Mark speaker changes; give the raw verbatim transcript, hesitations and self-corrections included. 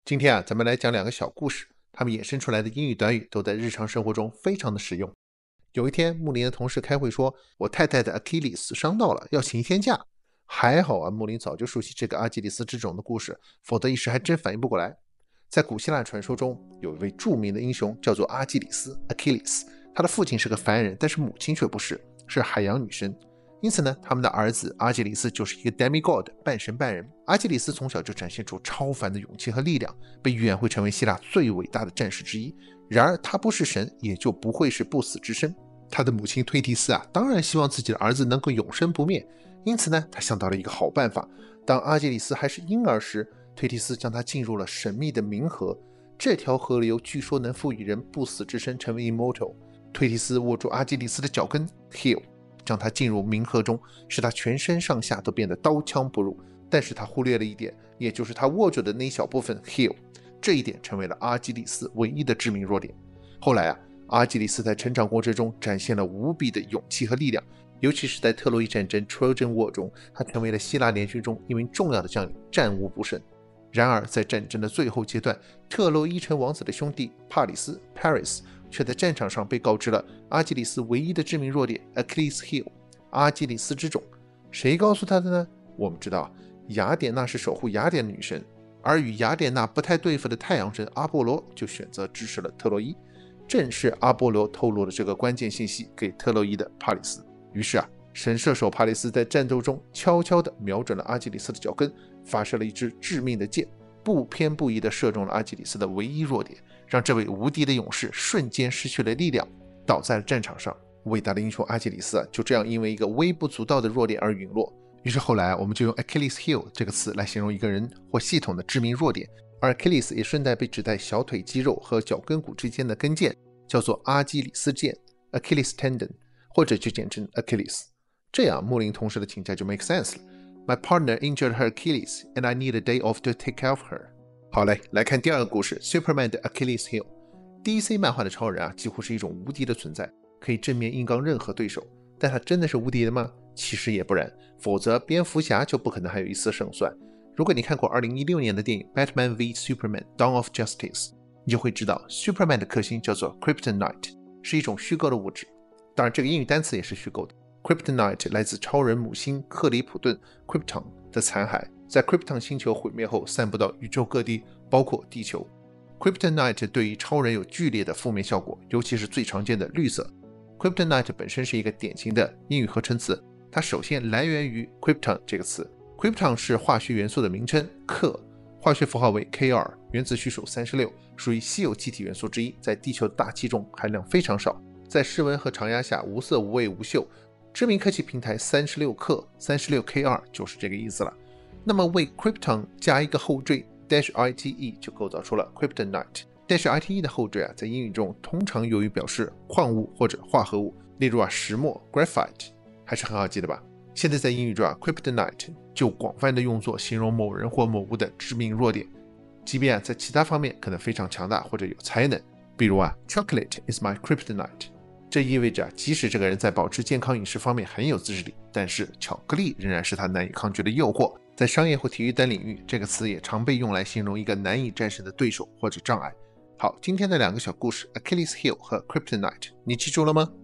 Speaker 1: 今天啊，咱们来讲两个小故事，它们衍生出来的英语短语都在日常生活中非常的实用。有一天，穆林的同事开会说，我太太的 Achilles 伤到了，要请一天假。还好啊，穆林早就熟悉这个阿基里斯之踵的故事，否则一时还真反应不过来。在古希腊传说中，有一位著名的英雄叫做阿基里斯 Achilles， 他的父亲是个凡人，但是母亲却不是，是海洋女神。因此呢，他们的儿子阿基里斯就是一个 demigod 半神半人。阿基里斯从小就展现出超凡的勇气和力量，被预言会成为希腊最伟大的战士之一。然而他不是神，也就不会是不死之身。他的母亲忒提斯啊，当然希望自己的儿子能够永生不灭，因此呢，他想到了一个好办法。当阿基里斯还是婴儿时，忒提斯将他进入了神秘的冥河，这条河流据说能赋予人不死之身，成为 immortal。忒提斯握住阿基里斯的脚跟 heel， 将他进入冥河中，使他全身上下都变得刀枪不入。但是他忽略了一点，也就是他握住的那一小部分 heel， 这一点成为了阿基里斯唯一的致命弱点。后来啊，阿基里斯在成长过程中展现了无比的勇气和力量，尤其是在特洛伊战争 Trojan War 中，他成为了希腊联军中一名重要的将领，战无不胜。然而在战争的最后阶段，特洛伊城王子的兄弟帕里斯 Paris 却在战场上被告知了阿基里斯唯一的致命弱点 Achilles heel， 阿基里斯之踵。谁告诉他的呢？我们知道雅典娜是守护雅典的女神，而与雅典娜不太对付的太阳神阿波罗就选择支持了特洛伊。正是阿波罗透露了这个关键信息给特洛伊的帕里斯。于是啊，神射手帕里斯在战斗中悄悄地瞄准了阿基里斯的脚跟，发射了一支致命的箭，不偏不倚地射中了阿基里斯的唯一弱点，让这位无敌的勇士瞬间失去了力量，倒在了战场上。伟大的英雄阿基里斯啊，就这样因为一个微不足道的弱点而陨落。于是后来我们就用 Achilles heel 这个词来形容一个人或系统的致命弱点，而 Achilles 也顺带被指代小腿肌肉和脚跟骨之间的跟腱，叫做阿基里斯腱 Achilles tendon， 或者就简称 Achilles。 这样穆林同事的请假就 make sense 了。 My partner injured her Achilles and I need a day off to take care of her。 好嘞，来看第二个故事 Superman 的 Achilles heel。 D C 漫画的超人啊，几乎是一种无敌的存在，可以正面硬刚任何对手。但他真的是无敌的吗？其实也不然，否则蝙蝠侠就不可能还有一丝胜算。如果你看过二零一六年的电影 Batman v Superman Dawn of Justice， 你就会知道 Superman 的克星叫做 Kryptonite， 是一种虚构的物质。当然这个英语单词也是虚构的。 Kryptonite 来自超人母星克里普顿 Krypton 的残骸，在 Krypton 星球毁灭后散布到宇宙各地，包括地球。 Kryptonite 对于超人有剧烈的负面效果，尤其是最常见的绿色。 Kryptonite 本身是一个典型的英语合成词，它首先来源于 Krypton 这个词。 Krypton 是化学元素的名称，氪化学符号为 K 二， 原子序数三十六，属于稀有气体元素之一，在地球的大气中含量非常少，在室温和常压下无色无味无嗅。知名科技平台三十六氪 三十六 K 二 就是这个意思了。那么为 Krypton 加一个后缀 -ite 就构造出了 Kryptonite。 -ite 的后缀啊，在英语中通常用于表示矿物或者化合物，例如啊石墨 Graphite， 还是很好记的吧。现在在英语中啊 Kryptonite 就广泛的用作形容某人或某物的致命弱点，即便啊在其他方面可能非常强大或者有才能。比如啊 Chocolate is my Kryptonite， 这意味着啊即使这个人在保持健康饮食方面很有自制力，但是巧克力仍然是他难以抗拒的诱惑。在商业或体育等领域，这个词也常被用来形容一个难以战胜的对手或者障碍。好，今天的两个小故事 Achilles heel 和 Kryptonite 你记住了吗？